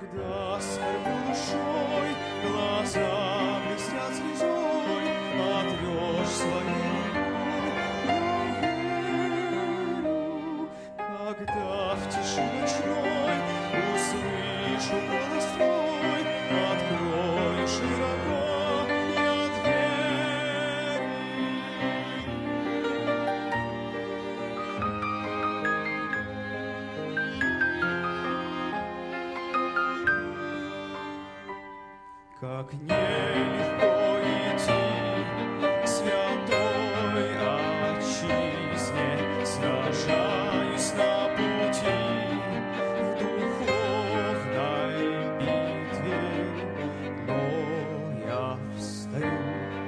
Когда скорблю душой, глаза блестят слезой, отрешь своей рукой, я верю. Когда в тиши ночной услышу голос твой, открою широко я двери. Как нелегко идти к святой отчизне, сражаюсь на пути в духовной битве, но я встаю,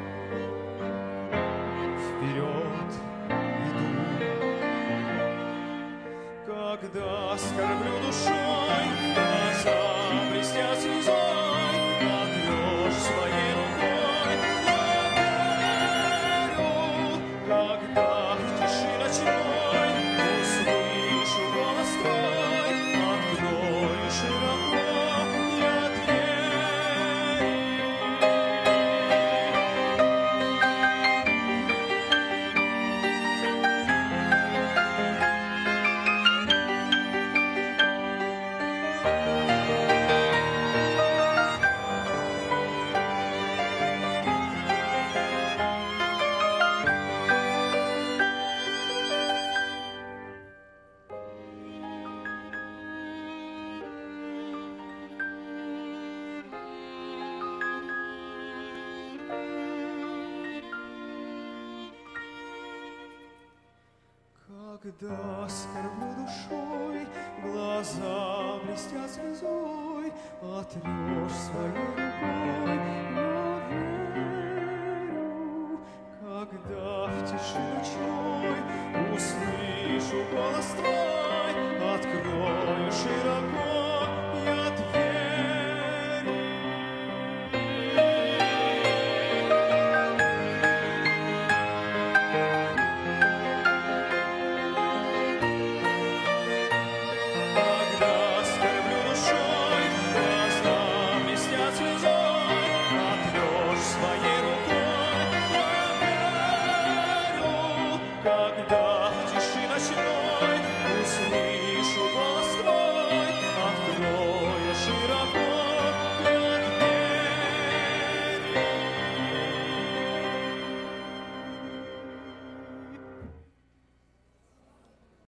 вперед иду. Когда скорблю душой, глаза блестят слезой, отрешь своей рукой, я верю. Когда в тиши ночной услышу голос твой, открою широко я двери. Когда скорблю душой, глаза блестят слезой, отрешь своей рукой, я верю. Когда в тиши ночной услышу голос твой, открою широко